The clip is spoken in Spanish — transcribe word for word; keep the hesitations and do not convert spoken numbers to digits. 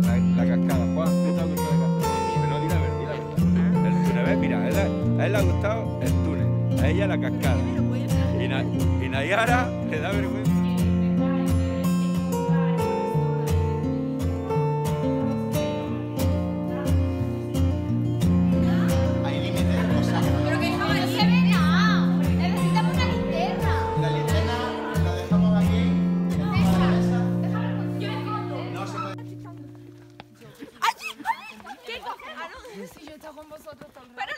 la, la cascada. Juan, ¿qué te ha gustado la cascada? Pero dile a ver, dile a ver. El túnel, ¿ves? Mira, a él, a él le ha gustado el túnel, a ella la cascada. Y, Na, y Nayara le da vergüenza. Si yo he estado con vosotros también.